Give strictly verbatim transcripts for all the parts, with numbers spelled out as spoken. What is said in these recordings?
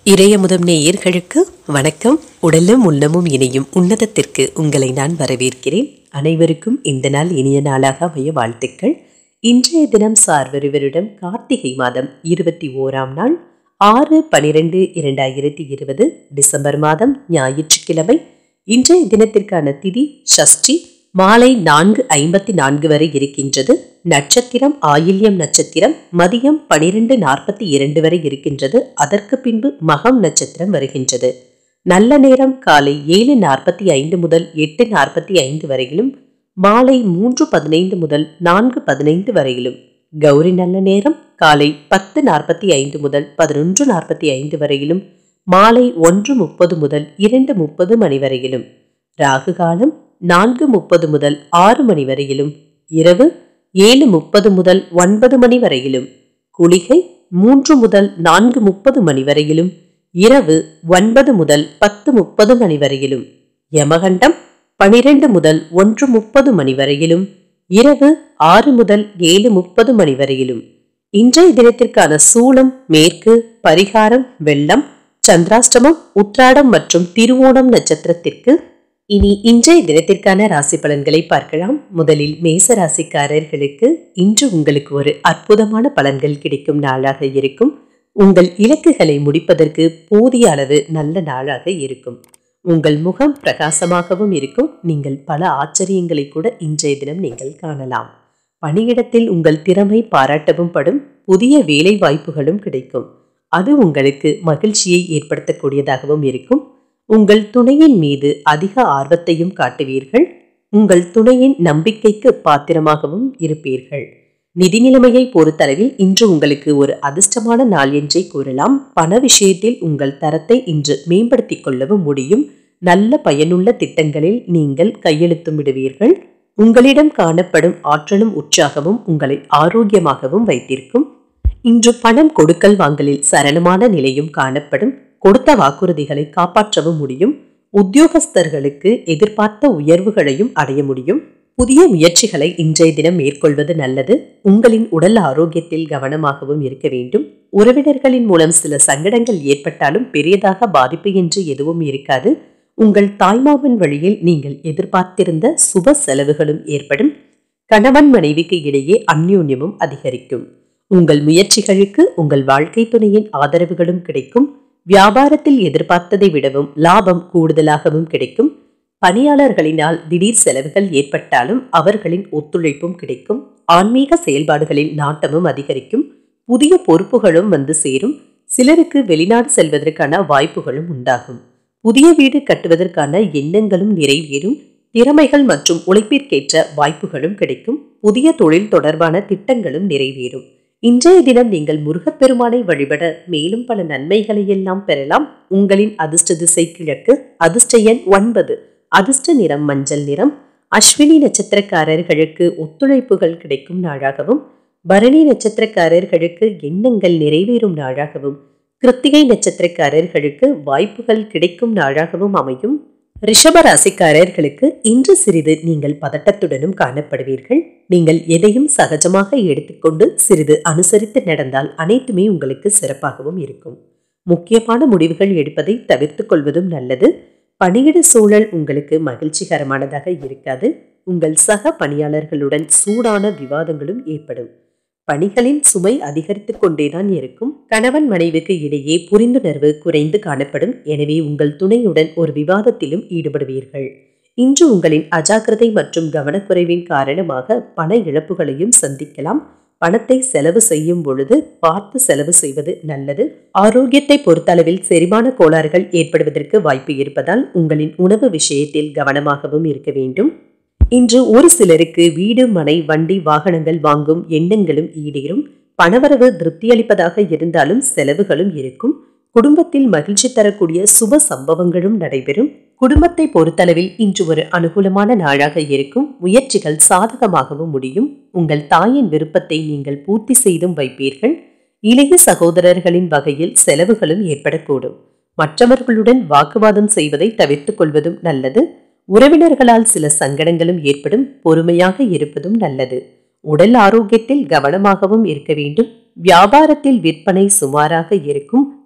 இறையமுதம் நேயர்களுக்கு வணக்கம். உடலும் உள்ளமும் இணையும் உன்னதத்திற்கு உங்களை நான் வரவேற்கிறேன். அனைவருக்கும் இந்த நாள் இனிய நாளாக அமைய வாழ்த்துக்கள். இன்றைய தினம் சார்வரி வருடம் கார்த்திகை மாதம் இருபத்தி ஓராம் நாள் ஆறு பனிரெண்டு இரண்டாயிரத்தி இருபது டிசம்பர் மாதம் ஞாயிற்றுக்கிழமை. இன்றைய தினத்திற்கான திதி ஷஷ்டி, மாலை நான்கு ஐம்பத்தி நான்கு வரை இருக்கின்றது. நட்சத்திரம் ஆயில்யம் நட்சத்திரம் மதியம் பனிரெண்டு நாற்பத்தி இரண்டு வரை இருக்கின்றது. அதற்கு பின்பு மகம் நட்சத்திரம் வருகின்றது. நல்ல நேரம் காலை ஏழு நாற்பத்தி ஐந்து முதல் எட்டு நாற்பத்தி ஐந்து வரையிலும், மாலை மூன்று பதினைந்து முதல் நான்கு பதினைந்து வரையிலும். கௌரி நல்ல நேரம் காலை பத்து நாற்பத்தி ஐந்து முதல் பதினொன்று நாற்பத்தி ஐந்து வரையிலும், மாலை ஒன்று முப்பது முதல் இரண்டு முப்பது மணி வரையிலும். ராகு காலம் நான்கு முப்பது முதல் ஆறு மணி வரையிலும், இரவு ஏழு முப்பது முதல் ஒன்பது மணி வரையிலும். குளிகை மூன்று முதல் நான்கு முப்பது மணி வரையிலும், இரவு ஒன்பது முதல் பத்து முப்பது மணி வரையிலும். யமகண்டம் பனிரெண்டு முதல் ஒன்று முப்பது மணி வரையிலும், இரவு ஆறு முதல் ஏழு முப்பது மணி வரையிலும். இன்றைய தினத்திற்கான சூலம் மேற்கு, பரிகாரம் வெள்ளம், சந்திராஷ்டமம் உத்ராடம் மற்றும் திருவோணம் நட்சத்திரத்திற்கு. இனி இன்றைய தினத்திற்கான ராசி பலன்களை பார்க்கலாம். முதலில் மேச ராசிக்காரர்களுக்கு இன்று உங்களுக்கு ஒரு அற்புதமான பலன்கள் கிடைக்கும் நாளாக இருக்கும். உங்கள் இலக்குகளை முடிப்பதற்கு போதிய அளவு நல்ல நாளாக இருக்கும். உங்கள் முகம் பிரகாசமாகவும் இருக்கும். நீங்கள் பல ஆச்சரியங்களை கூட இன்றைய தினம் நீங்கள் காணலாம். பணியிடத்தில் உங்கள் திறமை பாராட்டவும் படும். புதிய வேலை வாய்ப்புகளும் கிடைக்கும். அது உங்களுக்கு மகிழ்ச்சியை ஏற்படுத்தக்கூடியதாகவும் இருக்கும். உங்கள் துணையின் மீது அதிக ஆர்வத்தையும் காட்டுவீர்கள். உங்கள் துணையின் நம்பிக்கைக்கு பாத்திரமாகவும் இருப்பீர்கள். நிதி நிலைமையை பொறுத்தளவில் இன்று உங்களுக்கு ஒரு அதிர்ஷ்டமான நாள் என்றே கூறலாம். பண விஷயத்தில் உங்கள் தரத்தை இன்று மேம்படுத்திக் கொள்ளவும் முடியும். நல்ல பயனுள்ள திட்டங்களில் நீங்கள் கையெழுத்தும் விடுவீர்கள். உங்களிடம் காணப்படும் ஆற்றலும் உற்சாகமும் உங்களை ஆரோக்கியமாகவும் வைத்திருக்கும். இன்று பணம் கொடுக்கல் வாங்கலில் சரளமான நிலையும் காணப்படும். கொடுத்த வாக்குறுதிகளை காப்பாற்றவும் முடியும். உத்தியோகஸ்தர்களுக்கு எதிர்பார்த்த உயர்வுகளையும் அடைய முடியும். புதிய முயற்சிகளை இன்றைய தினம் மேற்கொள்வது நல்லது. உங்களின் உடல் ஆரோக்கியத்தில் கவனமாகவும் இருக்க வேண்டும். உறவினர்களின் மூலம் சில சங்கடங்கள் ஏற்பட்டாலும் பெரியதாக பாதிப்பு என்று எதுவும் இருக்காது. உங்கள் தாய்மாமன் வழியில் நீங்கள் எதிர்பார்த்திருந்த சுப செலவுகளும் ஏற்படும். கணவன் மனைவிக்கு இடையே அந்யோன்யமும் அதிகரிக்கும். உங்கள் முயற்சிகளுக்கு உங்கள் வாழ்க்கை துணையின் ஆதரவுகளும் கிடைக்கும். வியாபாரத்தில் எதிர்பார்த்ததை விடவும் லாபம் கூடுதலாகவும் கிடைக்கும். பணியாளர்களினால் திடீர் செலவுகள் ஏற்பட்டாலும் அவர்களின் ஒத்துழைப்பும் கிடைக்கும். ஆன்மீக செயல்பாடுகளில் நாட்டமும் அதிகரிக்கும். புதிய பொறுப்புகளும் வந்து சேரும். சிலருக்கு வெளிநாடு செல்வதற்கான வாய்ப்புகளும் உண்டாகும். புதிய வீடு கட்டுவதற்கான எண்ணங்களும் நிறைவேறும். திறமைகள் மற்றும் உழைப்பிற்கேற்ற வாய்ப்புகளும் கிடைக்கும். புதிய தொழில் தொடர்பான திட்டங்களும் நிறைவேறும். இன்றைய தினம் நீங்கள் முருகப்பெருமானை வழிபட மேலும் பல நன்மைகளை எல்லாம் பெறலாம். உங்களின் அதிர்ஷ்ட திசை கிழக்கு. அதிர்ஷ்ட எண் ஒன்பது. அதிர்ஷ்ட நிறம் மஞ்சள் நிறம். அஸ்வினி நட்சத்திரக்காரர்களுக்கு ஒத்துழைப்புகள் கிடைக்கும் நாளாகவும், பரணி நட்சத்திரக்காரர்களுக்கு எண்ணங்கள் நிறைவேறும் நாளாகவும், கிருத்திகை நட்சத்திரக்காரர்களுக்கு வாய்ப்புகள் கிடைக்கும் நாளாகவும் அமையும். ரிஷப ராசிக்காரர்களுக்கு இன்று சிறிது நீங்கள் பதட்டத்துடனும் காணப்படுவீர்கள். நீங்கள் எதையும் சகஜமாக எடுத்துக்கொண்டு சிறிது அனுசரித்து நடந்தால் அனைத்துமே உங்களுக்கு சிறப்பாகவும் இருக்கும். முக்கியமான முடிவுகள் எடுப்பதை தவிர்த்து கொள்வதும் நல்லது. பணியிட சூழல் உங்களுக்கு மகிழ்ச்சிகரமானதாக இருக்காது. உங்கள் சக பணியாளர்களுடன் சூடான விவாதங்களும் ஏற்படும். பணிகளின் சுமை அதிகரித்து கொண்டேதான் இருக்கும். கணவன் மனைவிக்கு இடையே புரிந்துணர்வு குறைந்து காணப்படும். எனவே உங்கள் துணையுடன் ஒரு விவாதத்திலும் ஈடுபடுவீர்கள். இன்று உங்களின் அஜாக்கிரதை மற்றும் கவனக்குறைவின் காரணமாக பண இழப்புகளையும் சந்திக்கலாம். பணத்தை செலவு செய்யும் பொழுது பார்த்து செலவு செய்வது நல்லது. ஆரோக்கியத்தை பொறுத்தளவில் செரிமான கோளாறுகள் ஏற்படுவதற்கு வாய்ப்பு இருப்பதால் உங்களின் உணவு விஷயத்தில் கவனமாகவும் இருக்க வேண்டும். இன்று ஒரு சிலருக்கு வீடு, மனை, வண்டி, வாகனங்கள் வாங்கும் எண்ணங்களும் ஈடேறும். பணவரவு திருப்தியளிப்பதாக இருந்தாலும் செலவுகளும் இருக்கும். குடும்பத்தில் மகிழ்ச்சி தரக்கூடிய சுப சம்பவங்களும் நடைபெறும். குடும்பத்தை பொறுத்தளவில் இன்று ஒரு அனுகூலமான நாளாக இருக்கும். முயற்சிகள் சாதகமாகவும் முடியும். உங்கள் தாயின் விருப்பத்தை நீங்கள் பூர்த்தி செய்தும் வைப்பீர்கள். இளைய சகோதரர்களின் வகையில் செலவுகளும் ஏற்படக்கூடும். மற்றவர்களுடன் வாக்குவாதம் செய்வதை தவிர்த்துக் கொள்வதும் நல்லது. உறவினர்களால் சில சங்கடங்களும் ஏற்படும். பொறுமையாக இருப்பதும் நல்லது. உடல் ஆரோக்கியத்தில் கவனமாகவும் இருக்க வேண்டும். வியாபாரத்தில் விற்பனை சுமாராக இருக்கும்.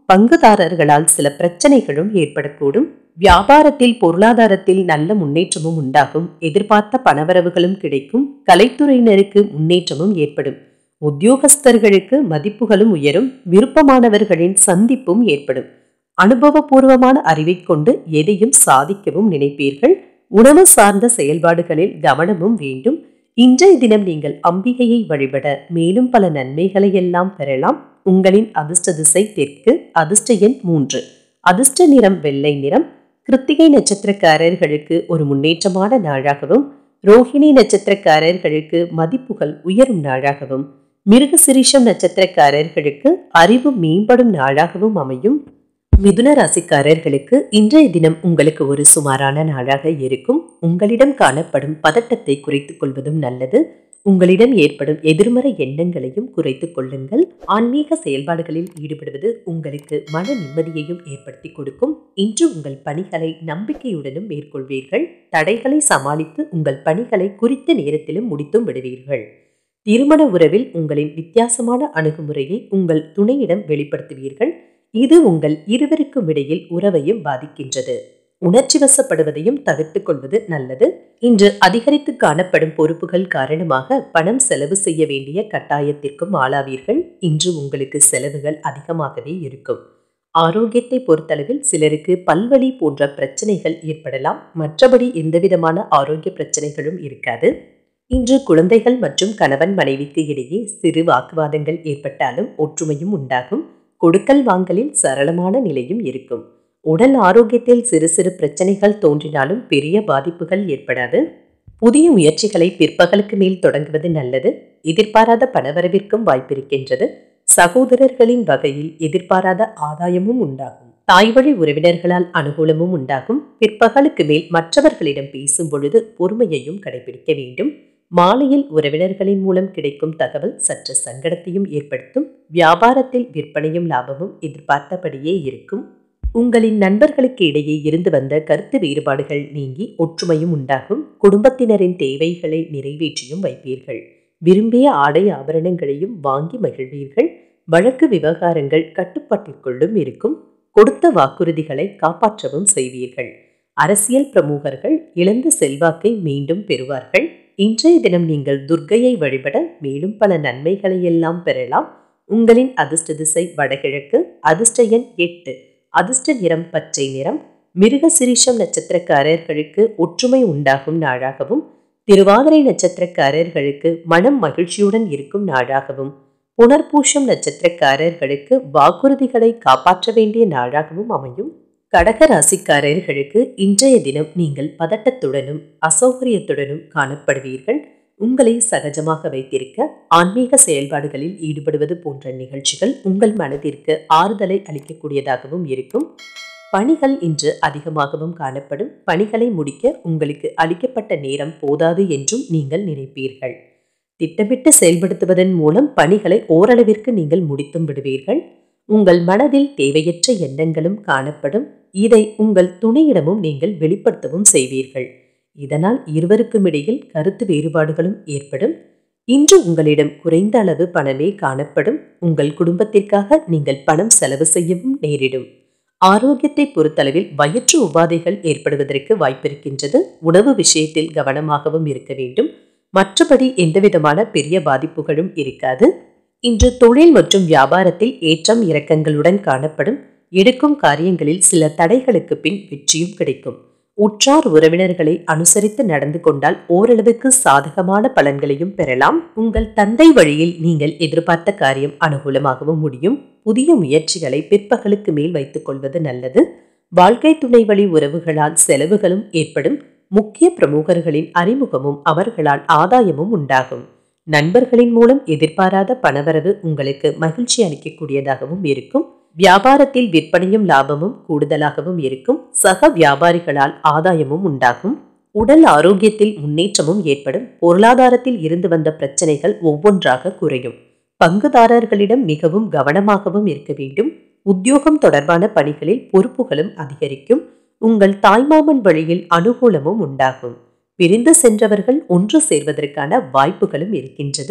பங்குதாரர்களால் சில பிரச்சனைகளும் ஏற்படக்கூடும். வியாபாரத்தில் பொருளாதாரத்தில் நல்ல முன்னேற்றமும் உண்டாகும். எதிர்பார்த்த பணவரவுகளும் கிடைக்கும். கலைத்துறையினருக்கு முன்னேற்றமும் ஏற்படும். உத்தியோகஸ்தர்களுக்கு மதிப்புகளும் உயரும். விருப்பமானவர்களின் சந்திப்பும் ஏற்படும். அனுபவபூர்வமான அறிவை கொண்டு எதையும் சாதிக்கவும் நினைப்பீர்கள். உணவு சார்ந்த செயல்பாடுகளில் கவனமும் வேண்டும். இன்றைய தினம் நீங்கள் அம்பிகையை வழிபட மேலும் பல நன்மைகளை எல்லாம் பெறலாம். உங்களின் அதிர்ஷ்ட திசை தெற்கு. அதிர்ஷ்ட எண் மூன்று. அதிர்ஷ்ட நிறம் வெள்ளை நிறம். கிருத்திகை நட்சத்திரக்காரர்களுக்கு ஒரு முன்னேற்றமான நாளாகவும், ரோஹிணி நட்சத்திரக்காரர்களுக்கு மதிப்புகள் உயரும் நாளாகவும், மிருகசிரீஷம் நட்சத்திரக்காரர்களுக்கு அறிவு மேம்படும் நாளாகவும் அமையும். மிதுன ராசிக்காரர்களுக்கு இன்றைய தினம் உங்களுக்கு ஒரு சுமாரான நாளாக இருக்கும். உங்களிடம் காணப்படும் பதட்டத்தை குறைத்துக் கொள்வதும் நல்லது. உங்களிடம் ஏற்படும் எதிர்மறை எண்ணங்களையும் குறைத்துக் கொள்ளுங்கள். ஆன்மீக செயல்பாடுகளில் ஈடுபடுவது உங்களுக்கு மன நிம்மதியையும் ஏற்படுத்தி கொடுக்கும். இன்று உங்கள் பணிகளை நம்பிக்கையுடனும் மேற்கொள்வீர்கள். தடைகளை சமாளித்து உங்கள் பணிகளை குறித்த நேரத்திலும் முடித்தும் விடுவீர்கள். திருமண உறவில் உங்களின் வித்தியாசமான அணுகுமுறையை உங்கள் துணையிடம் வெளிப்படுத்துவீர்கள். இது உங்கள் இருவருக்கும் இடையில் உறவையும் பாதிக்கின்றது. உணர்ச்சி வசப்படுவதையும் தவிர்த்துக் கொள்வது நல்லது. இன்று அதிகரித்து காணப்படும் பொறுப்புகள் காரணமாக பணம் செலவு செய்ய வேண்டிய கட்டாயத்திற்கும் ஆளாவீர்கள். இன்று உங்களுக்கு செலவுகள் அதிகமாகவே இருக்கும். ஆரோக்கியத்தை பொறுத்தளவில் சிலருக்கு பல்வலி போன்ற பிரச்சனைகள் ஏற்படலாம். மற்றபடி எந்தவிதமான ஆரோக்கிய பிரச்சனைகளும் இருக்காது. இன்று குழந்தைகள் மற்றும் கணவன் மனைவிக்கு இடையே சிறு வாக்குவாதங்கள் ஏற்பட்டாலும் ஒற்றுமையும் உண்டாகும். கொடுக்கல் வாங்கலில் சரளமான நிலையும் இருக்கும். உடல் ஆரோக்கியத்தில் சிறு சிறு பிரச்சனைகள் தோன்றினாலும் பெரிய பாதிப்புகள் ஏற்படாது. புதிய முயற்சிகளை பிற்பகலுக்கு மேல் தொடங்குவது நல்லது. எதிர்பாராத பணவரவிற்கும் வாய்ப்பிருக்கின்றது. சகோதரர்களின் வகையில் எதிர்பாராத ஆதாயமும் உண்டாகும். தாய்வழி உறவினர்களால் அனுகூலமும் உண்டாகும். பிற்பகலுக்கு மேல் மற்றவர்களிடம் பேசும் பொழுது பொறுமையையும் கடைபிடிக்க வேண்டும். மாலையில் உறவினர்களின் மூலம் கிடைக்கும் தகவல் சற்று சங்கடத்தையும் ஏற்படுத்தும். வியாபாரத்தில் விற்பனையும் லாபமும் எதிர்பார்த்தபடியே இருக்கும். உங்களின் நண்பர்களுக்கு இடையே இருந்து வந்த கருத்து வேறுபாடுகள் நீங்கி ஒற்றுமையும் உண்டாகும். குடும்பத்தினரின் தேவைகளை நிறைவேற்றியும் வைப்பீர்கள். விரும்பிய ஆடை ஆபரணங்களையும் வாங்கி மகிழ்வீர்கள். வழக்கு விவகாரங்கள் கட்டுப்பாட்டிற்குள்ளும் இருக்கும். கொடுத்த வாக்குறுதிகளை காப்பாற்றவும் செய்வீர்கள். அரசியல் பிரமுகர்கள் இழந்த செல்வாக்கை மீண்டும் பெறுவார்கள். இன்றைய தினம் நீங்கள் துர்க்கையை வழிபட மேலும் பல நன்மைகளை எல்லாம் பெறலாம். உங்களின் அதிர்ஷ்ட திசை வடகிழக்கு. அதிர்ஷ்ட எண் எட்டு. அதிர்ஷ்ட நிறம் பச்சை நிறம். மிருகசிரீஷம் நட்சத்திரக்காரர்களுக்கு ஒற்றுமை உண்டாகும் நாளாகவும், திருவாதிரை நட்சத்திரக்காரர்களுக்கு மனம் மகிழ்ச்சியுடன் இருக்கும் நாளாகவும், புனர்பூஷம் நட்சத்திரக்காரர்களுக்கு வாக்குறுதிகளை காப்பாற்ற வேண்டிய நாளாகவும் அமையும். கடக ராசிக்காரர்களுக்கு இன்றைய தினம் நீங்கள் பதட்டத்துடனும் அசௌகரியத்துடனும் காணப்படுவீர்கள். உங்களை சகஜமாக வைத்திருக்க ஆன்மீக செயல்பாடுகளில் ஈடுபடுவது போன்ற நிகழ்ச்சிகள் உங்கள் மனதிற்கு ஆறுதலை அளிக்கக்கூடியதாகவும் இருக்கும். பணிகள் இன்று அதிகமாகவும் காணப்படும். பணிகளை முடிக்க உங்களுக்கு அளிக்கப்பட்ட நேரம் போதாது என்றும் நீங்கள் நினைப்பீர்கள். திட்டமிட்டு செயல்படுத்துவதன் மூலம் பணிகளை ஓரளவிற்கு நீங்கள் முடித்தும் விடுவீர்கள். உங்கள் மனதில் தேவையற்ற எண்ணங்களும் காணப்படும். இதை உங்கள் துணையிடமும் நீங்கள் வெளிப்படுத்தவும் செய்வீர்கள். இதனால் இருவருக்கும் இடையில் கருத்து வேறுபாடுகளும் ஏற்படும். இன்று உங்களிடம் குறைந்த அளவு பணமே காணப்படும். உங்கள் குடும்பத்திற்காக நீங்கள் பணம் செலவு செய்யவும் நேரிடும். ஆரோக்கியத்தை பொறுத்தளவில் வயிற்று உபாதைகள் ஏற்படுவதற்கு வாய்ப்பிருக்கின்றது. உணவு விஷயத்தில் கவனமாகவும் இருக்க வேண்டும். மற்றபடி எந்தவிதமான பெரிய பாதிப்புகளும் இருக்காது. இன்று தொழில் மற்றும் வியாபாரத்தில் ஏற்றம் இறக்கங்களுடன் காணப்படும். எடுக்கும் காரியங்களில் சில தடைகளுக்கு பின் வெற்றியும் கிடைக்கும். உற்றார் உறவினர்களை அனுசரித்து நடந்து கொண்டால் ஓரளவுக்கு சாதகமான பலன்களையும் பெறலாம். உங்கள் தந்தை வழியில் நீங்கள் எதிர்பார்த்த காரியம் அனுகூலமாகவும் முடியும். புதிய முயற்சிகளை பிற்பகலுக்கு மேல் வைத்துக் கொள்வது நல்லது. வாழ்க்கை துணை வழி உறவுகளால் செலவுகளும் ஏற்படும். முக்கிய பிரமுகர்களின் அறிமுகமும் அவர்களால் ஆதாயமும் உண்டாகும். நண்பர்களின் மூலம் எதிர்பாராத பணவரவு உங்களுக்கு மகிழ்ச்சி அளிக்கக்கூடியதாகவும் இருக்கும். வியாபாரத்தில் விற்பனையும் லாபமும் கூடுதலாகவும் இருக்கும். சக வியாபாரிகளால் ஆதாயமும் உண்டாகும். உடல் ஆரோக்கியத்தில் முன்னேற்றமும் ஏற்படும். பொருளாதாரத்தில் இருந்து வந்த பிரச்சனைகள் ஒவ்வொன்றாக குறையும். பங்குதாரர்களிடம் மிகவும் கவனமாகவும் இருக்க வேண்டும். உத்தியோகம் தொடர்பான பணிகளில் பொறுப்புகளும் அதிகரிக்கும். உங்கள் தாய்மாமன் வழியில் அனுகூலமும் உண்டாகும். பிரிந்து சென்றவர்கள் ஒன்று சேர்வதற்கான வாய்ப்புகளும் இருக்கின்றது.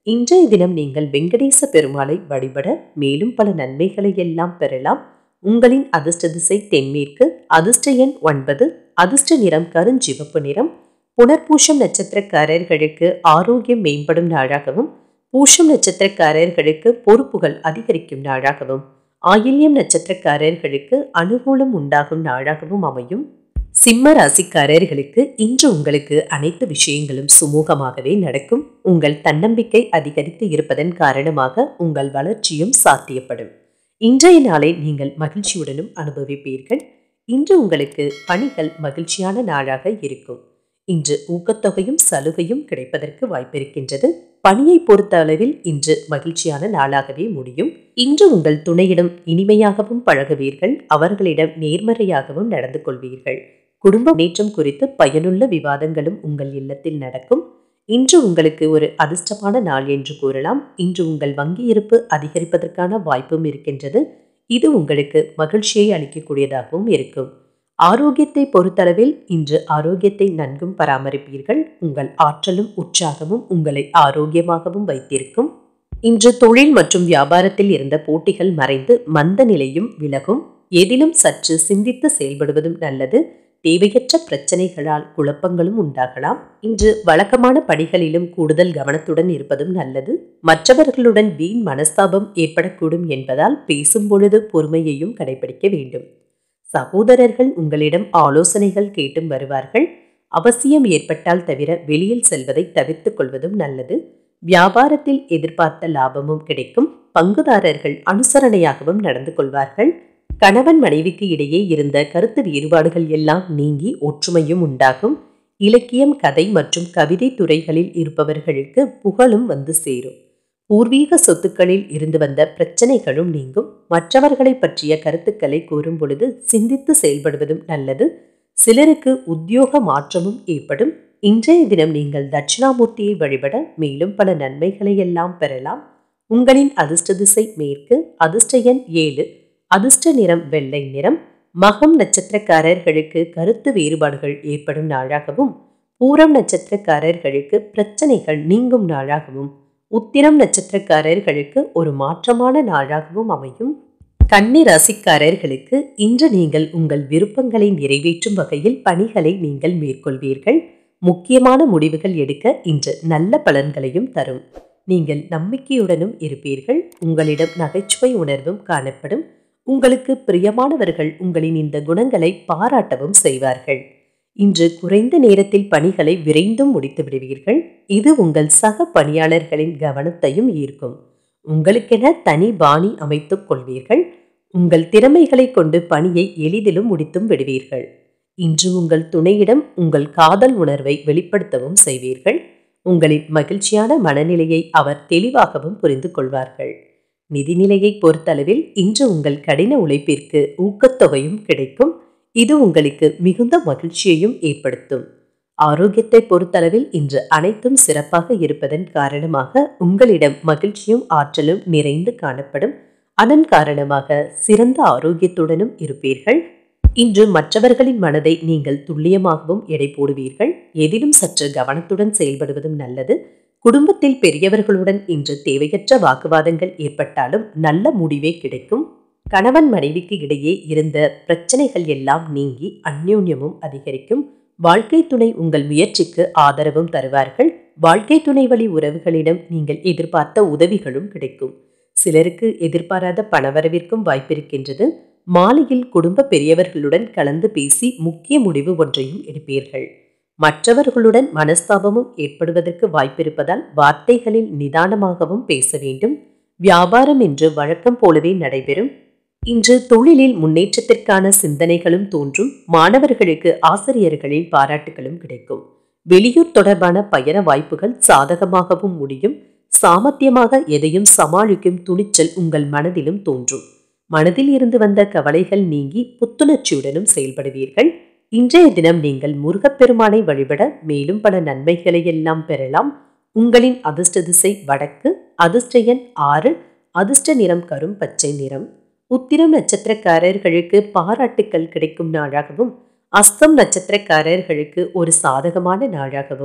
இன்றைய தினம் நீங்கள் வெங்கடேச பெருமாளை வழிபட மேலும் பல நன்மைகளை எல்லாம் பெறலாம். உங்களின் அதிர்ஷ்ட திசை தென்மேற்கு, அதிர்ஷ்ட எண் ஒன்பது, அதிர்ஷ்ட நிறம் கருஞ்சிவப்பு நிறம். புனர்பூஷம் நட்சத்திரக்காரர்களுக்கு ஆரோக்கியம் மேம்படும் நாளாகவும், பூஷம் நட்சத்திரக்காரர்களுக்கு பொறுப்புகள் அதிகரிக்கும் நாளாகவும், ஆயில்யம் நட்சத்திரக்காரர்களுக்கு அனுகூலம் உண்டாகும் நாளாகவும் அமையும். சிம்ம ராசிக்காரர்களுக்கு இன்று உங்களுக்கு அனைத்து விஷயங்களும் சுமூகமாகவே நடக்கும். உங்கள் தன்னம்பிக்கை அதிகரித்து இருப்பதன் காரணமாக உங்கள் வளர்ச்சியும் சாத்தியப்படும். இன்றைய நாளை நீங்கள் மகிழ்ச்சியுடனும் அனுபவிப்பீர்கள். இன்று உங்களுக்கு பணிகள் மகிழ்ச்சியான நாளாக இருக்கும். இன்று ஊக்கத்தொகையும் சலுகையும் கிடைப்பதற்கு வாய்ப்பிருக்கின்றது. பணியை பொறுத்த அளவில் இன்று மகிழ்ச்சியான நாளாகவே முடியும். இன்று உங்கள் துணையிடம் இனிமையாகவும் பழகுவீர்கள். அவர்களிடம் நேர்மறையாகவும் நடந்து கொள்வீர்கள். குடும்ப முன்னேற்றம் குறித்து பயனுள்ள விவாதங்களும் உங்கள் இல்லத்தில் நடக்கும். இன்று உங்களுக்கு ஒரு அதிர்ஷ்டமான நாள் என்று கூறலாம். இன்று உங்கள் வங்கி இருப்பு அதிகரிப்பதற்கான வாய்ப்பும் இருக்கின்றது. இது உங்களுக்கு மகிழ்ச்சியை அளிக்கக்கூடியதாகவும் இருக்கும். ஆரோக்கியத்தை பொறுத்தளவில் இன்று ஆரோக்கியத்தை நன்கும் பராமரிப்பீர்கள். உங்கள் ஆற்றலும் உற்சாகமும் உங்களை ஆரோக்கியமாகவும் வைத்திருக்கும். இன்று தொழில் மற்றும் வியாபாரத்தில் இருந்த போட்டிகள் மறைந்து மந்த நிலையும் விலகும். எதிலும் சற்று சிந்தித்து செயல்படுவதும் நல்லது. தேவையற்ற பிரச்சனைகளால் குழப்பங்களும் உண்டாகலாம். இன்று வழக்கமான பணிகளிலும் கூடுதல் கவனத்துடன் இருப்பதும் நல்லது. மற்றவர்களுடன் வீண் மனஸ்தாபம் ஏற்படக்கூடும் என்பதால் பேசும் பொழுது பொறுமையையும் கடைபிடிக்க வேண்டும். சகோதரர்கள் உங்களிடம் ஆலோசனைகள் கேட்டும் வருவார்கள். அவசியம் ஏற்பட்டால் தவிர வெளியில் செல்வதை தவிர்த்துக் கொள்வதும் நல்லது. வியாபாரத்தில் எதிர்பார்த்த லாபமும் கிடைக்கும். பங்குதாரர்கள் அனுசரணையாகவும் நடந்து கொள்வார்கள். கணவன் மனைவிக்கு இடையே இருந்த கருத்து வேறுபாடுகள் எல்லாம் நீங்கி ஒற்றுமையும் உண்டாகும். இலக்கியம், கதை மற்றும் கவிதை துறைகளில் இருப்பவர்களுக்கு புகழும் வந்து சேரும். பூர்வீக சொத்துக்களில் இருந்து வந்த பிரச்சனைகளும் நீங்கும். மற்றவர்களை பற்றிய கருத்துக்களை கூறும் பொழுது சிந்தித்து செயல்படுவதும் நல்லது. சிலருக்கு உத்தியோக மாற்றமும் ஏற்படும். இன்றைய தினம் நீங்கள் தட்சிணாமூர்த்தியை வழிபட மேலும் பல நன்மைகளை எல்லாம் பெறலாம். உங்களின் அதிர்ஷ்ட திசை மேற்கு, அதிர்ஷ்ட எண் ஏழு, அதிர்ஷ்ட நிறம் வெள்ளை நிறம். மகம் நட்சத்திரக்காரர்களுக்கு கருத்து வேறுபாடுகள் ஏற்படும் நாளாகவும், பூரம் நட்சத்திரக்காரர்களுக்கு பிரச்சனைகள் நீங்கும் நாளாகவும், உத்திரம் நட்சத்திரக்காரர்களுக்கு ஒரு மாற்றமான நாளாகவும் அமையும். கன்னி ராசிக்காரர்களுக்கு இன்று நீங்கள் உங்கள் விருப்பங்களை நிறைவேற்றும் வகையில் பணிகளை நீங்கள் மேற்கொள்வீர்கள். முக்கியமான முடிவுகள் எடுக்க இன்று நல்ல பலன்களையும் தரும். நீங்கள் நம்பிக்கையுடனும் இருப்பீர்கள். உங்களிடம் நகைச்சுவை உணர்வும் காணப்படும். உங்களுக்கு பிரியமானவர்கள் உங்களின் இந்த குணங்களை பாராட்டவும் செய்வார்கள். இன்று குறைந்த நேரத்தில் பணிகளை விரைந்தும் முடித்து விடுவீர்கள். இது உங்கள் சக பணியாளர்களின் கவனத்தையும் ஈர்க்கும். உங்களுக்கென தனி பாணி அமைத்துக் கொள்வீர்கள். உங்கள் திறமைகளை கொண்டு பணியை எளிதிலும் முடித்தும் விடுவீர்கள். இன்று உங்கள் துணையிடம் உங்கள் காதல் உணர்வை வெளிப்படுத்தவும் செய்வீர்கள். உங்களின் மகிழ்ச்சியான மனநிலையை அவர் தெளிவாகவும் புரிந்து கொள்வார்கள். நிதிநிலையை பொறுத்தளவில் இன்று உங்கள் கடின உழைப்பிற்கு ஊக்கத்தொகையும் கிடைக்கும். இது உங்களுக்கு மிகுந்த மகிழ்ச்சியையும் ஏற்படுத்தும். ஆரோக்கியத்தை பொறுத்தளவில் இன்று அனைத்தும் சிறப்பாக இருப்பதன் காரணமாக உங்களிடம் மகிழ்ச்சியும் ஆற்றலும் நிறைந்து காணப்படும். அதன் காரணமாக சிறந்த ஆரோக்கியத்துடனும் இருப்பீர்கள். இன்று மற்றவர்களின் மனதை நீங்கள் துல்லியமாகவும் எடை போடுவீர்கள். எதிலும் சற்று கவனத்துடன் செயல்படுவதும் நல்லது. குடும்பத்தில் பெரியவர்களுடன் இன்று தேவையற்ற வாக்குவாதங்கள் ஏற்பட்டாலும் நல்ல முடிவே கிடைக்கும். கணவன் மனைவிக்கு இடையே இருந்த பிரச்சனைகள் எல்லாம் நீங்கி அந்யோன்யமும் அதிகரிக்கும். வாழ்க்கை துணை உங்கள் முயற்சிக்கு ஆதரவும் தருவார்கள். வாழ்க்கை துணை வழி உறவுகளிடம் நீங்கள் எதிர்பார்த்த உதவிகளும் கிடைக்கும். சிலருக்கு எதிர்பாராத பணவரவிற்கும் வாய்ப்பிருக்கின்றது. மாலையில் குடும்ப பெரியவர்களுடன் கலந்து பேசி முக்கிய முடிவு ஒன்றையும் எடுப்பீர்கள். மற்றவர்களுடன் மனஸ்தாபமும் ஏற்படுவதற்கு வாய்ப்பிருப்பதால் வார்த்தைகளில் நிதானமாகவும் பேச வேண்டும். வியாபாரம் என்று வழக்கம் போலவே நடைபெறும். இன்று தொழிலில் முன்னேற்றத்திற்கான சிந்தனைகளும் தோன்றும். மாணவர்களுக்கு ஆசிரியர்களின் பாராட்டுகளும் கிடைக்கும். வெளியூர் தொடர்பான பயண வாய்ப்புகள் சாதகமாகவும் முடியும். சாமர்த்தியமாக எதையும் சமாளிக்கும் துணிச்சல் உங்கள் மனதிலும் தோன்றும். மனதில் இருந்து வந்த கவலைகள் நீங்கி புத்துணர்ச்சியுடனும் செயல்படுவீர்கள். இன்றைய தினம் நீங்கள் முருகப்பெருமானை வழிபட மேலும் பல நன்மைகளை எல்லாம் பெறலாம். உங்களின் அதிர்ஷ்ட திசை வடக்கு, அதிர்ஷ்ட எண் ஆறு, அதிர்ஷ்ட நிறம் கரும் பச்சை நிறம். உத்திரம் நட்சத்திரக்காரர்களுக்கு பாராட்டுக்கள் கிடைக்கும் நாளாகவும், அஸ்தம் நட்சத்திரக்காரர்களுக்கு ஒரு சாதகமான நாளாகவும்,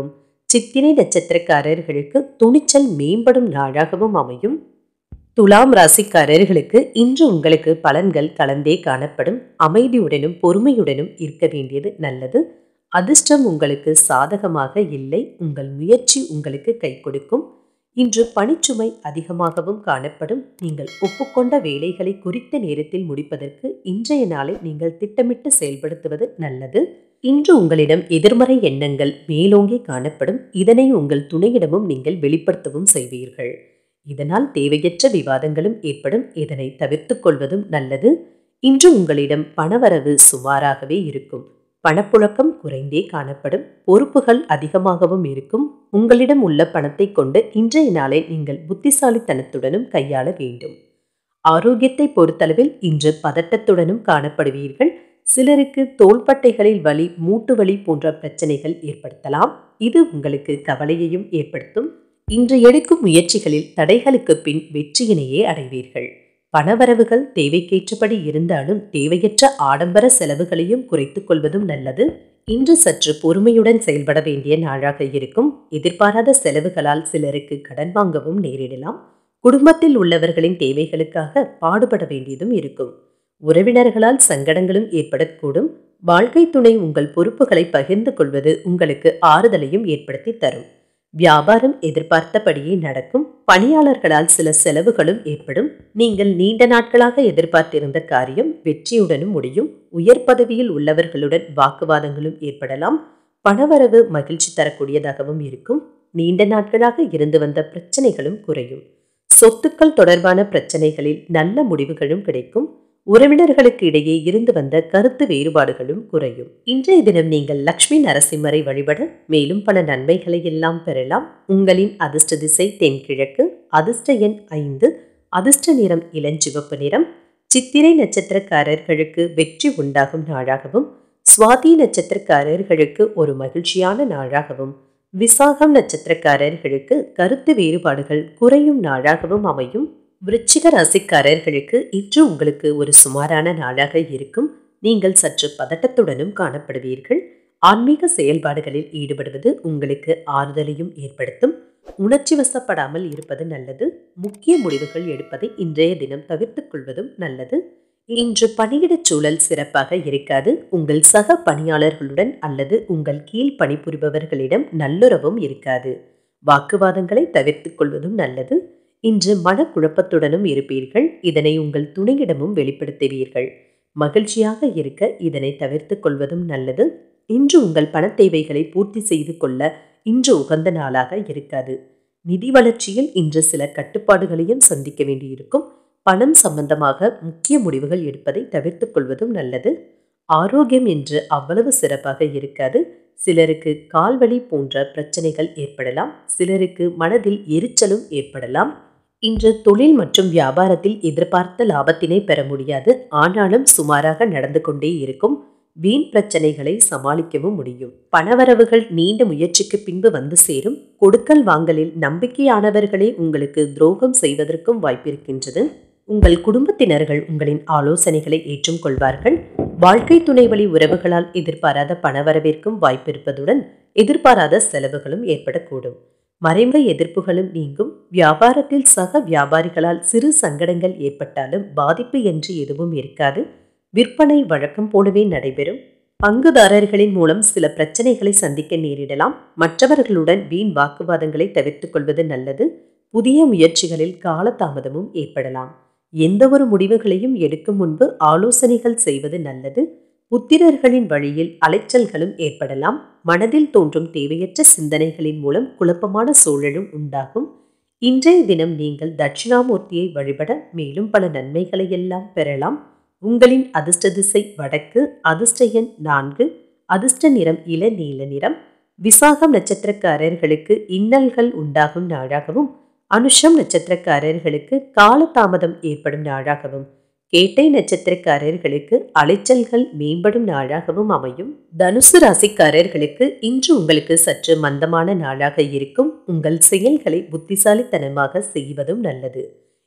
சித்திரை நட்சத்திரக்காரர்களுக்கு துணிச்சல் மேம்படும் நாளாகவும் அமையும். துலாம் ராசிக்காரர்களுக்கு இன்று உங்களுக்கு பலன்கள் கலந்தே காணப்படும். அமைதியுடனும் பொறுமையுடனும் இருக்க வேண்டியது நல்லது. அதிர்ஷ்டம் உங்களுக்கு சாதகமாக இல்லை. உங்கள் முயற்சி உங்களுக்கு கை கொடுக்கும். இன்று பணிச்சுமை அதிகமாகவும் காணப்படும். நீங்கள் ஒப்புக்கொண்ட வேலைகளை குறித்த நேரத்தில் முடிப்பதற்கு இன்றைய நாளை நீங்கள் திட்டமிட்டு செயல்படுத்துவது நல்லது. இன்று உங்களிடம் எதிர்மறை எண்ணங்கள் மேலோங்கி காணப்படும். இதனை உங்கள் துணையிடமும் நீங்கள் வெளிப்படுத்தவும் செய்வீர்கள். இதனால் தேவையற்ற விவாதங்களும் ஏற்படும். இதனை தவிர்த்து கொள்வதும் நல்லது. இன்று உங்களிடம் பணவரவு சுமாராகவே இருக்கும். பணப்புழக்கம் குறைந்தே காணப்படும். பொறுப்புகள் அதிகமாகவும் இருக்கும். உங்களிடம் உள்ள பணத்தை கொண்டு இன்றைய நாளை நீங்கள் புத்திசாலித்தனத்துடனும் கையாள வேண்டும். ஆரோக்கியத்தை பொறுத்தளவில் இன்று பதட்டத்துடனும் காணப்படுவீர்கள். சிலருக்கு தோள்பட்டைகளில் வலி, மூட்டு வலி போன்ற பிரச்சனைகள் ஏற்படுத்தலாம். இது உங்களுக்கு கவலையையும் ஏற்படுத்தும். இன்று எடுக்கும் முயற்சிகளில் தடைகளுக்கு பின் வெற்றியினையே அடைவீர்கள். பணவரவுகள் தேவைக்கேற்றபடி இருந்தாலும் தேவையற்ற ஆடம்பர செலவுகளையும் குறைத்துக் கொள்வதும் நல்லது. இன்று சற்று பொறுமையுடன் செயல்பட வேண்டிய நாளாக இருக்கும். எதிர்பாராத செலவுகளால் சிலருக்கு கடன் வாங்கவும் நேரிடலாம். குடும்பத்தில் உள்ளவர்களின் தேவைகளுக்காக பாடுபட வேண்டியதும் இருக்கும். உறவினர்களால் சங்கடங்களும் ஏற்படக்கூடும். வாழ்க்கை துணை உங்கள் பொறுப்புகளை பகிர்ந்து கொள்வது உங்களுக்கு ஆறுதலையும் ஏற்படுத்தி தரும். வியாபாரம் எதிர்பார்த்தபடியே நடக்கும். பணியாளர்களால் சில செலவுகளும் ஏற்படும். நீங்கள் நீண்ட நாட்களாக எதிர்பார்த்திருந்த காரியம் வெற்றியுடனும் முடியும். உயர் பதவியில் உள்ளவர்களுடன் வாக்குவாதங்களும் ஏற்படலாம். பணவரவு மகிழ்ச்சி தரக்கூடியதாகவும் இருக்கும். நீண்ட நாட்களாக இருந்து வந்த பிரச்சனைகளும் குறையும். சொத்துக்கள் தொடர்பான பிரச்சனைகளில் நல்ல முடிவுகளும் கிடைக்கும். உறவினர்களுக்கு இடையே இருந்து வந்த கருத்து வேறுபாடுகளும் குறையும். இன்றைய தினம் நீங்கள் லட்சுமி நரசிம்மரை வழிபட மேலும் பல நன்மைகளை எல்லாம் பெறலாம். உங்களின் அதிர்ஷ்ட திசை தென்கிழக்கு. அதிர்ஷ்ட எண் ஐந்து. அதிர்ஷ்ட நிறம் இளஞ்சிவப்பு நிறம். சித்திரை நட்சத்திரக்காரர்களுக்கு வெற்றி உண்டாகும் நாளாகவும், சுவாதி நட்சத்திரக்காரர்களுக்கு ஒரு மகிழ்ச்சியான நாளாகவும், விசாகம் நட்சத்திரக்காரர்களுக்கு கருத்து வேறுபாடுகள் குறையும் நாளாகவும் அமையும். விருச்சிக ராசிக்காரர்களுக்கு இன்று உங்களுக்கு ஒரு சுமாரான நாளாக இருக்கும். நீங்கள் சற்று பதட்டத்துடனும் காணப்படுவீர்கள். ஆன்மீக செயல்பாடுகளில் ஈடுபடுவது உங்களுக்கு ஆறுதலையும் ஏற்படுத்தும். உணர்ச்சி வசப்படாமல் இருப்பது நல்லது. முக்கிய முடிவுகள் எடுப்பதை இன்றைய தினம் தவிர்த்துக் கொள்வதும் நல்லது. இன்று பணியிடச் சூழல் சிறப்பாக இருக்காது. உங்கள் சக பணியாளர்களுடன் அல்லது உங்கள் கீழ் பணிபுரிபவர்களிடம் நல்லுறவும் இருக்காது. வாக்குவாதங்களை தவிர்த்துக் கொள்வதும் நல்லது. இன்று மனக்குழப்பத்துடனும் இருப்பீர்கள். இதனை உங்கள் துணையிடமும் வெளிப்படுத்துவீர்கள். மகிழ்ச்சியாக இருக்க இதனை தவிர்த்துக் கொள்வதும் நல்லது. இன்று உங்கள் பண தேவைகளை பூர்த்தி செய்து கொள்ள இன்று உகந்த நாளாக இருக்காது. நிதி வளர்ச்சியில் இன்று சில கட்டுப்பாடுகளையும் சந்திக்க வேண்டியிருக்கும். பணம் சம்பந்தமாக முக்கிய முடிவுகள் எடுப்பதை தவிர்த்துக் கொள்வதும் நல்லது. ஆரோக்கியம் இன்று அவ்வளவு சிறப்பாக இருக்காது. சிலருக்கு கால்வலி போன்ற பிரச்சனைகள் ஏற்படலாம். சிலருக்கு மனதில் எரிச்சலும் ஏற்படலாம். இன்று தொழில் மற்றும் வியாபாரத்தில் எதிர்பார்த்த லாபத்தினை பெற முடியாது. ஆனாலும் சுமாராக நடந்து கொண்டே இருக்கும். வீண் பிரச்சனைகளை சமாளிக்கவும் முடியும். பணவரவுகள் நீண்ட முயற்சிக்கு பின்பு வந்து சேரும். கொடுக்கல் வாங்கலில் நம்பிக்கையானவர்களே உங்களுக்கு துரோகம் செய்வதற்கும் வாய்ப்பிருக்கின்றது. உங்கள் குடும்பத்தினர்கள் உங்களின் ஆலோசனைகளை ஏற்றும் கொள்வார்கள். வாழ்க்கை துணை வழி உறவுகளால் எதிர்பாராத பணவரவிற்கும் வாய்ப்பிருப்பதுடன் எதிர்பாராத செலவுகளும் ஏற்படக்கூடும். மறைமுக எதிர்ப்புகளும் நீங்கும். வியாபாரத்தில் சக வியாபாரிகளால் சிறு சங்கடங்கள் ஏற்பட்டாலும் பாதிப்பு என்று எதுவும் இருக்காது. விற்பனை வழக்கம் போலவே நடைபெறும். பங்குதாரர்களின் மூலம் சில பிரச்சனைகளை சந்திக்க நேரிடலாம். மற்றவர்களுடன் வீண் வாக்குவாதங்களை தவிர்த்துக் கொள்வது நல்லது. புதிய முயற்சிகளில் காலதாமதமும் ஏற்படலாம். எந்த ஒரு முடிவுகளையும் எடுக்கும் முன்பு ஆலோசனைகள் செய்வது நல்லது. புத்திரர்களின் வழியில் அலைச்சல்களும் ஏற்படலாம். மனதில் தோன்றும் தேவையற்ற சிந்தனைகளின் மூலம் குழப்பமான சூழலும் உண்டாகும். இன்றைய தினம் நீங்கள் தட்சிணாமூர்த்தியை வழிபட மேலும் பல நன்மைகளை எல்லாம் பெறலாம். உங்களின் அதிர்ஷ்ட திசை வடக்கு. அதிர்ஷ்ட எண் நான்கு. அதிர்ஷ்ட நிறம் இளநீல நிறம். விசாகம் நட்சத்திரக்காரர்களுக்கு இன்னல்கள் உண்டாகும் நாளாகவும், அனுஷம் நட்சத்திரக்காரர்களுக்கு காலதாமதம் ஏற்படும் நாளாகவும், கேட்டை நட்சத்திரக்காரர்களுக்கு அலைச்சல்கள் மேம்படும் நாளாகவும் அமையும். தனுசு ராசிக்காரர்களுக்கு இன்று உங்களுக்கு சற்று மந்தமான நாளாக இருக்கும். உங்கள் செயல்களை புத்திசாலித்தனமாக செய்வதும் நல்லது.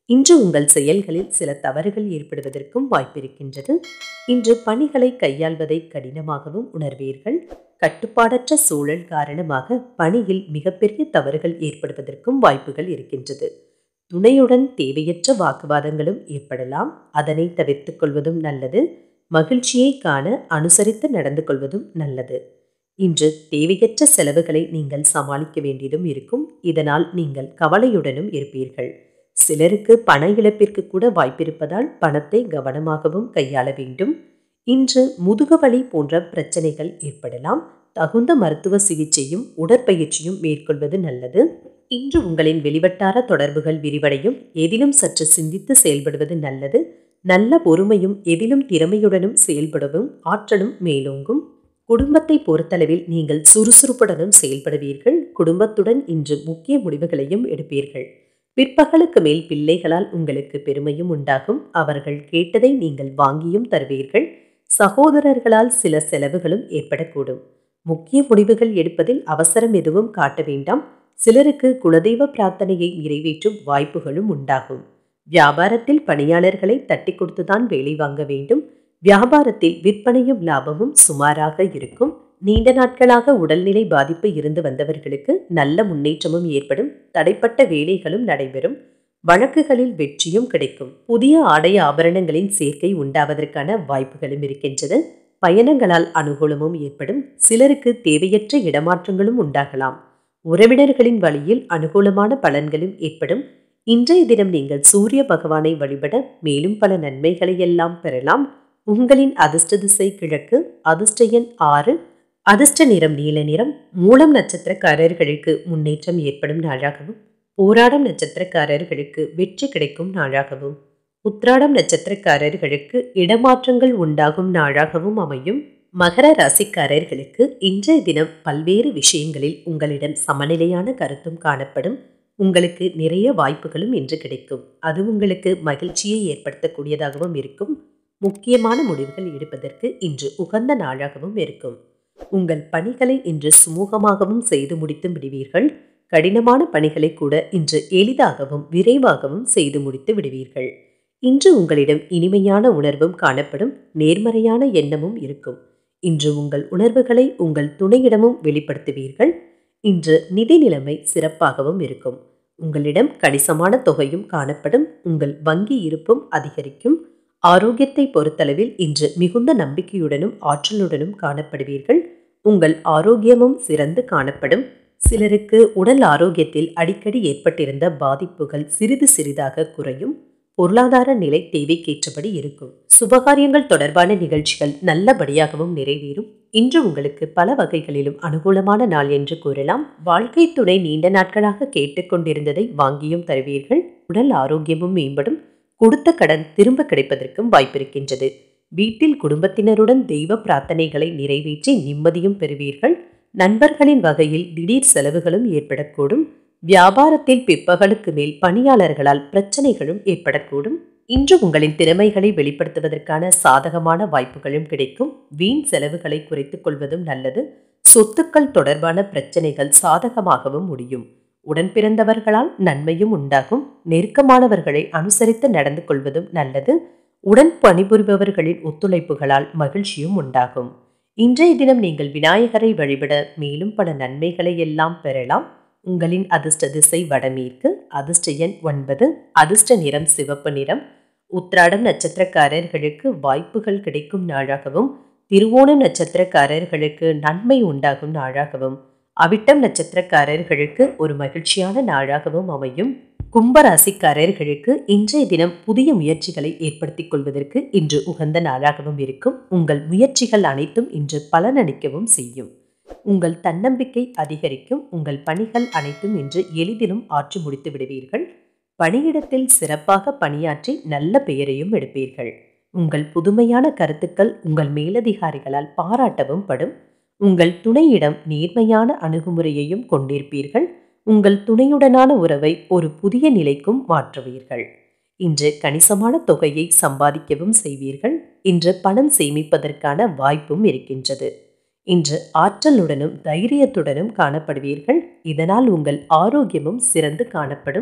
இன்று உங்கள் செயல்களில் சில தவறுகள் ஏற்படுவதற்கும் வாய்ப்பிருக்கின்றது. இன்று பணிகளை கையாள்வதை கடினமாகவும் உணர்வீர்கள். கட்டுப்பாடற்ற சூழல் காரணமாக பணியில் மிகப்பெரிய தவறுகள் ஏற்படுவதற்கும் வாய்ப்புகள் இருக்கின்றது. துணையுடன் தேவையற்ற வாக்குவாதங்களும் ஏற்படலாம். அதனை தவிர்த்துக் கொள்வதும் நல்லது. மகிழ்ச்சியை காண அனுசரித்து நடந்து கொள்வதும் நல்லது. இன்று தேவையற்ற செலவுகளை நீங்கள் சமாளிக்க வேண்டியதும் இருக்கும். இதனால் நீங்கள் கவலையுடனும் இருப்பீர்கள். சிலருக்கு பண இழப்பிற்கு கூட வாய்ப்பிருப்பதால் பணத்தை கவனமாகவும் கையாள வேண்டும். இன்று முதுகுவலி போன்ற பிரச்சனைகள் ஏற்படலாம். தகுந்த மருத்துவ சிகிச்சையும் உடற்பயிற்சியும் மேற்கொள்வது நல்லது. இன்று உங்களின் வெளிவட்டார தொடர்புகள் விரிவடையும். எதிலும் சற்று சிந்தித்து செயல்படுவது நல்லது. நல்ல பொறுமையும் எதிலும் திறமையுடனும் செயல்படவும் ஆற்றலும் மேலோங்கும். குடும்பத்தை பொறுத்தளவில் நீங்கள் சுறுசுறுப்புடனும் செயல்படுவீர்கள். குடும்பத்துடன் இன்று முக்கிய முடிவுகளையும் எடுப்பீர்கள். பிற்பகலுக்கு மேல் பிள்ளைகளால் உங்களுக்கு பெருமையும் உண்டாகும். அவர்கள் கேட்டதை நீங்கள் வாங்கியும் தருவீர்கள். சகோதரர்களால் சில செலவுகளும் ஏற்படக்கூடும். முக்கிய முடிவுகள் எடுப்பதில் அவசரம் எதுவும் காட்ட வேண்டாம். சிலருக்கு குலதெய்வ பிரார்த்தனையை நிறைவேற்றும் வாய்ப்புகளும் உண்டாகும். வியாபாரத்தில் பணியாளர்களை தட்டி கொடுத்துதான் வேலை வாங்க வேண்டும். வியாபாரத்தில் விற்பனையும் லாபமும் சுமாராக இருக்கும். நீண்ட நாட்களாக உடல்நிலை பாதிப்பு இருந்து வந்தவர்களுக்கு நல்ல முன்னேற்றமும் ஏற்படும். தடைப்பட்ட வேலைகளும் நடைபெறும். வழக்குகளில் வெற்றியும் கிடைக்கும். புதிய ஆடை ஆபரணங்களின் சேர்க்கை உண்டாவதற்கான வாய்ப்புகளும் இருக்கின்றது. பயணங்களால் அனுகூலமும் ஏற்படும். சிலருக்கு தேவையற்ற இடமாற்றங்களும் உண்டாகலாம். உறவினர்களின் வழியில் அனுகூலமான பலன்களும் ஏற்படும். இன்றைய தினம் நீங்கள் சூரிய பகவானை வழிபட மேலும் பல நன்மைகளை எல்லாம் பெறலாம். உங்களின் அதிர்ஷ்ட திசை கிழக்கு. அதிர்ஷ்ட எண் ஆறு. அதிர்ஷ்ட நிறம் நீல நிறம். மூலம் நட்சத்திரக்காரர்களுக்கு முன்னேற்றம் ஏற்படும் நாளாகவும், போராடம் நட்சத்திரக்காரர்களுக்கு வெற்றி கிடைக்கும் நாளாகவும், உத்திராடம் நட்சத்திரக்காரர்களுக்கு இடமாற்றங்கள் உண்டாகும் நாளாகவும் அமையும். மகர ராசிக்காரர்களுக்கு இன்றைய தினம் பல்வேறு விஷயங்களில் உங்களிடம் சமநிலையான கருத்தும் காணப்படும். உங்களுக்கு நிறைய வாய்ப்புகளும் இன்று கிடைக்கும். அது உங்களுக்கு மகிழ்ச்சியை ஏற்படுத்தக்கூடியதாகவும் இருக்கும். முக்கியமான முடிவுகள் எடுப்பதற்கு இன்று உகந்த நாளாகவும் இருக்கும். உங்கள் பணிகளை இன்று சுமூகமாகவும் செய்து முடித்து விடுவீர்கள். கடினமான பணிகளை கூட இன்று எளிதாகவும் விரைவாகவும் செய்து முடித்து விடுவீர்கள். இன்று உங்களிடம் இனிமையான உணர்வும் காணப்படும். நேர்மறையான எண்ணமும் இருக்கும். இன்று உங்கள் உணர்வுகளை உங்கள் துணையிடமும் வெளிப்படுத்துவீர்கள். இன்று நிதி நிலைமை சிறப்பாகவும் இருக்கும். உங்களிடம் கணிசமான தொகையும் காணப்படும். உங்கள் வங்கி இருப்பும் அதிகரிக்கும். ஆரோக்கியத்தை பொறுத்தளவில் இன்று மிகுந்த நம்பிக்கையுடனும் ஆற்றலுடனும் காணப்படுவீர்கள். உங்கள் ஆரோக்கியமும் சிறந்து காணப்படும். சிலருக்கு உடல் ஆரோக்கியத்தில் அடிக்கடி ஏற்பட்டிருந்த பாதிப்புகள் சிறிது சிறிதாக குறையும். பொருளாதார நிலை தேவைக்கேற்றபடி இருக்கும். சுபகாரியங்கள் தொடர்பான நிகழ்ச்சிகள் நல்லபடியாகவும் நிறைவேறும். இன்று உங்களுக்கு பல வகைகளிலும் அனுகூலமான நாள் என்று கூறலாம். வாழ்க்கை துணை நீண்ட நாட்களாக கேட்டுக்கொண்டிருந்ததை வாங்கியும் தருவீர்கள். உடல் ஆரோக்கியமும் மேம்படும். கொடுத்த கடன் திரும்ப கிடைப்பதற்கும் வாய்ப்பிருக்கின்றது. வீட்டில் குடும்பத்தினருடன் தெய்வ பிரார்த்தனைகளை நிறைவேற்றி நிம்மதியும் பெறுவீர்கள். நண்பர்களின் வகையில் திடீர் செலவுகளும் ஏற்படக்கூடும். வியாபாரத்தில் பிற்பகலுக்கு மேல் பணியாளர்களால் பிரச்சனைகளும் ஏற்படக்கூடும். இன்று உங்களின் திறமைகளை வெளிப்படுத்துவதற்கான சாதகமான வாய்ப்புகளும் கிடைக்கும். வீண் செலவுகளை குறைத்துக் கொள்வதும் நல்லது. சொத்துக்கள் தொடர்பான பிரச்சனைகள் சாதகமாகவும் முடியும். உடன் பிறந்தவர்களால் நன்மையும் உண்டாகும். நெருக்கமானவர்களை அனுசரித்து நடந்து கொள்வதும் நல்லது. உடன் பணிபுரிபவர்களின் ஒத்துழைப்புகளால் மகிழ்ச்சியும் உண்டாகும். இன்றைய தினம் நீங்கள் விநாயகரை வழிபட மேலும் பல நன்மைகளை எல்லாம் பெறலாம். உங்களின் அதிர்ஷ்ட திசை வடமேற்கு. அதிர்ஷ்ட எண் ஒன்பது. அதிர்ஷ்ட நிறம் சிவப்பு நிறம். உத்திராடம் நட்சத்திரக்காரர்களுக்கு வாய்ப்புகள் கிடைக்கும் நாளாகவும், திருவோணம் நட்சத்திரக்காரர்களுக்கு நன்மை உண்டாகும் நாளாகவும், அவிட்டம் நட்சத்திரக்காரர்களுக்கு ஒரு மகிழ்ச்சியான நாளாகவும் அமையும். கும்பராசிக்காரர்களுக்கு இன்றைய தினம் புதிய முயற்சிகளை ஏற்படுத்திக் கொள்வதற்கு இன்று உகந்த நாளாகவும் இருக்கும். உங்கள் முயற்சிகள் அனைத்தும் இன்று பலனளிக்கவும் செய்யும். உங்கள் தன்னம்பிக்கை அதிகரிக்கும். உங்கள் பணிகள் அனைத்தும் இன்று எளிதிலும் ஆற்றி முடித்து விடுவீர்கள். பணியிடத்தில் சிறப்பாக பணியாற்றி நல்ல பெயரையும் எடுப்பீர்கள். உங்கள் புதுமையான கருத்துக்கள் உங்கள் மேலதிகாரிகளால் பாராட்டவும் படும். உங்கள் துணையிடம் நேர்மையான அணுகுமுறையையும் கொண்டிருப்பீர்கள். உங்கள் துணையுடனான உறவை ஒரு புதிய நிலைக்கும் மாற்றுவீர்கள். இன்று கணிசமான தொகையை சம்பாதிக்கவும் செய்வீர்கள். இன்று பணம் சேமிப்பதற்கான வாய்ப்பும் இருக்கின்றது. இன்று ஆற்றலுடனும் தைரியத்துடனும் காணப்படுவீர்கள். இதனால் உங்கள் ஆரோக்கியமும் சிறந்து காணப்படும்.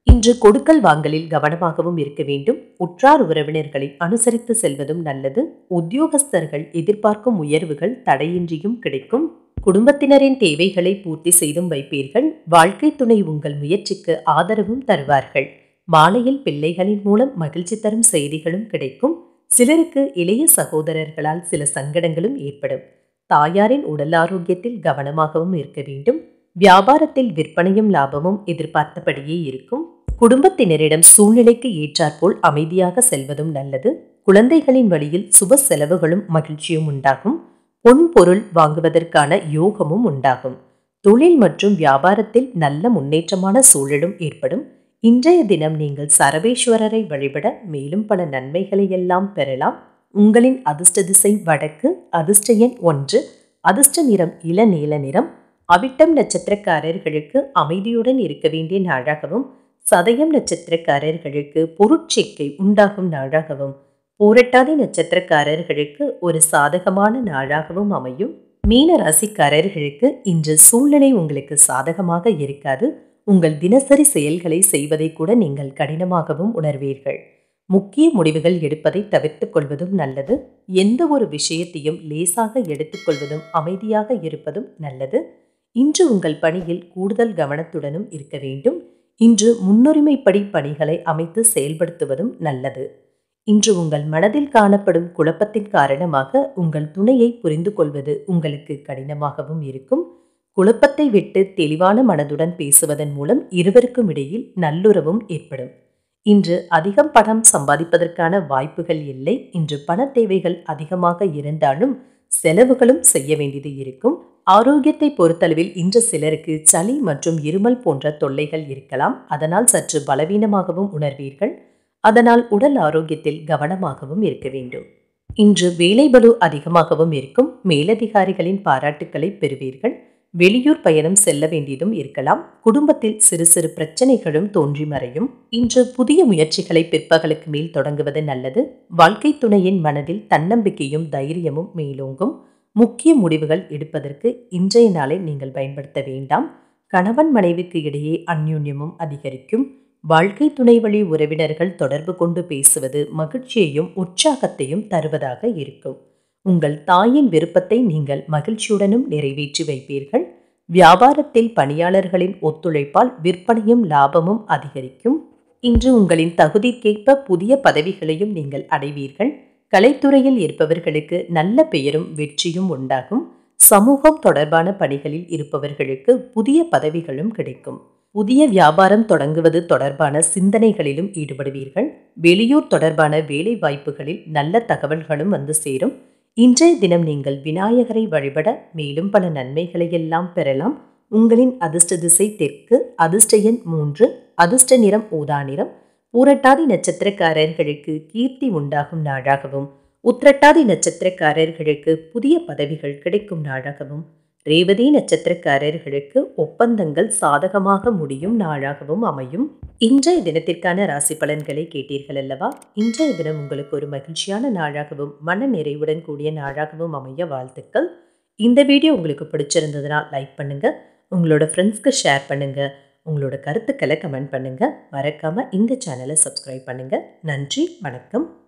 இன்று கொடுக்கல் வாங்கலில் கவனமாகவும் இருக்க வேண்டும். உற்றார் உறவினர்களை அனுசரித்து செல்வதும் நல்லது. உத்தியோகஸ்தர்கள் எதிர்பார்க்கும் உயர்வுகள் தடையின்றியும் கிடைக்கும். குடும்பத்தினரின் தேவைகளை பூர்த்தி செய்தும் வைப்பீர்கள். வாழ்க்கை துணை உங்கள் முயற்சிக்கு ஆதரவும் தருவார்கள். மாலையில் பிள்ளைகளின் மூலம் மகிழ்ச்சி தரும் செய்திகளும் கிடைக்கும். சிலருக்கு இளைய சகோதரர்களால் சில சங்கடங்களும் ஏற்படும். தாயாரின் உடல் ஆரோக்கியத்தில் கவனமாகவும் இருக்க வேண்டும். வியாபாரத்தில் விற்பனையும் லாபமும் எதிர்பார்த்தபடியே இருக்கும். குடும்பத்தினரிடம் சூழ்நிலைக்கு ஏற்றாற்போல் அமைதியாக செல்வதும் நல்லது. குழந்தைகளின் வழியில் சுப செலவுகளும் மகிழ்ச்சியும் உண்டாகும். பொன் பொருள் வாங்குவதற்கான யோகமும் உண்டாகும். தொழில் மற்றும் வியாபாரத்தில் நல்ல முன்னேற்றமான சூழலும் ஏற்படும். இன்றைய தினம் நீங்கள் சரபேஸ்வரரை வழிபட மேலும் பல நன்மைகளை எல்லாம் பெறலாம். உங்களின் அதிர்ஷ்ட திசை வடக்கு. அதிர்ஷ்ட எண் ஒன்று. அதிர்ஷ்ட நிறம் இளநீல நிறம். அவிட்டம் நட்சத்திரக்காரர்களுக்கு அமைதியுடன் இருக்க வேண்டிய நாளாகவும், சதயம் நட்சத்திரக்காரர்களுக்கு பொருட்சேர்க்கை உண்டாகும் நாளாகவும், பூரட்டாதி நட்சத்திரக்காரர்களுக்கு ஒரு சாதகமான நாளாகவும் அமையும். மீன ராசிக்காரர்களுக்கு இன்று சூழ்நிலை உங்களுக்கு சாதகமாக இருக்காது. உங்கள் தினசரி செயல்களை செய்வதை கூட நீங்கள் கடினமாகவும் உணர்வீர்கள். முக்கிய முடிவுகள் எடுப்பதை தவிர்த்து கொள்வதும் நல்லது. எந்த ஒரு விஷயத்தையும் லேசாக எடுத்துக்கொள்வதும் அமைதியாக இருப்பதும் நல்லது. இன்று உங்கள் பணியில் கூடுதல் கவனத்துடனும் இருக்க வேண்டும். இன்று முன்னுரிமைப்படி பணிகளை அமைத்து செயல்படுத்துவதும் நல்லது. இன்று உங்கள் மனதில் காணப்படும் குழப்பத்தின் காரணமாக உங்கள் துணையை புரிந்து கொள்வது உங்களுக்கு கடினமாகவும் இருக்கும். குழப்பத்தை விட்டு தெளிவான மனதுடன் பேசுவதன் மூலம் இருவருக்கும் இடையில் நல்லுறவும் ஏற்படும். இன்று அதிகம் பணம் சம்பாதிப்பதற்கான வாய்ப்புகள் இல்லை. இன்று பண தேவைகள் அதிகமாக இருந்தாலும் செலவுகளும் செய்ய வேண்டியது இருக்கும். ஆரோக்கியத்தை பொறுத்தளவில் இன்று சிலருக்கு சளி மற்றும் இருமல் போன்ற தொல்லைகள் இருக்கலாம். அதனால் சற்று பலவீனமாகவும் உணர்வீர்கள். அதனால் உடல் ஆரோக்கியத்தில் கவனமாகவும் இருக்க வேண்டும். இன்று வேலை பளு அதிகமாகவும் இருக்கும். மேலதிகாரிகளின் பாராட்டுக்களை பெறுவீர்கள். வெளியூர் பயணம் செல்ல வேண்டியதும் இருக்கலாம். குடும்பத்தில் சிறு சிறு பிரச்சனைகளும் தோன்றி மறையும். இன்று புதிய முயற்சிகளை பிற்பகலுக்கு மேல் தொடங்குவது நல்லது. வாழ்க்கை துணையின் மனதில் தன்னம்பிக்கையும் தைரியமும் மேலோங்கும். முக்கிய முடிவுகள் எடுப்பதற்கு இன்றைய நாளை நீங்கள் பயன்படுத்த வேண்டாம். கணவன் மனைவிக்கு இடையே அந்யோன்யமும் அதிகரிக்கும். வாழ்க்கை துணை வழி உறவினர்கள் தொடர்பு கொண்டு பேசுவது மகிழ்ச்சியையும் உற்சாகத்தையும் தருவதாக இருக்கும். உங்கள் தாயின் விருப்பத்தை நீங்கள் மகிழ்ச்சியுடனும் நிறைவேற்றி வைப்பீர்கள். வியாபாரத்தில் பணியாளர்களின் ஒத்துழைப்பால் விற்பனையும் லாபமும் அதிகரிக்கும். இன்று உங்களின் தகுதிக்கேற்ப புதிய பதவிகளையும் நீங்கள் அடைவீர்கள். கலைத்துறையில் இருப்பவர்களுக்கு நல்ல பெயரும் வெற்றியும் உண்டாகும். சமூகம் தொடர்பான பணிகளில் இருப்பவர்களுக்கு புதிய பதவிகளும் கிடைக்கும். புதிய வியாபாரம் தொடங்குவது தொடர்பான சிந்தனைகளிலும் ஈடுபடுவீர்கள். வெளியூர் தொடர்பான வேலை வாய்ப்புகளில் நல்ல தகவல்களும் வந்து சேரும். இன்றைய தினம் நீங்கள் விநாயகரை வழிபட மேலும் பல நன்மைகளை எல்லாம் பெறலாம். உங்களின் அதிர்ஷ்ட திசை தெற்கு. அதிர்ஷ்ட எண் மூன்று. அதிர்ஷ்ட நிறம் ஊதா நிறம். பூரட்டாதி நட்சத்திரக்காரர்களுக்கு கீர்த்தி உண்டாகும் நாளாகவும், உத்திரட்டாதி நட்சத்திரக்காரர்களுக்கு புதிய பதவிகள் கிடைக்கும் நாளாகவும், ரேவதி நட்சத்திரக்காரர்களுக்கு ஒப்பந்தங்கள் சாதகமாக முடியும் நாளாகவும் அமையும். இன்றைய தினத்திற்கான ராசி பலன்களை கேட்டீர்கள் அல்லவா? இன்றைய தினம் உங்களுக்கு ஒரு மகிழ்ச்சியான நாளாகவும் மன நிறைவுடன் கூடிய நாளாகவும் அமைய வாழ்த்துக்கள். இந்த வீடியோ உங்களுக்கு பிடிச்சிருந்ததுனால் லைக் பண்ணுங்க, உங்களோட ஃப்ரெண்ட்ஸ்க்கு ஷேர் பண்ணுங்க, உங்களோட கருத்துக்களை கமெண்ட் பண்ணுங்க. மறக்காம இந்த சேனலை சப்ஸ்கிரைப் பண்ணுங்க. நன்றி, வணக்கம்.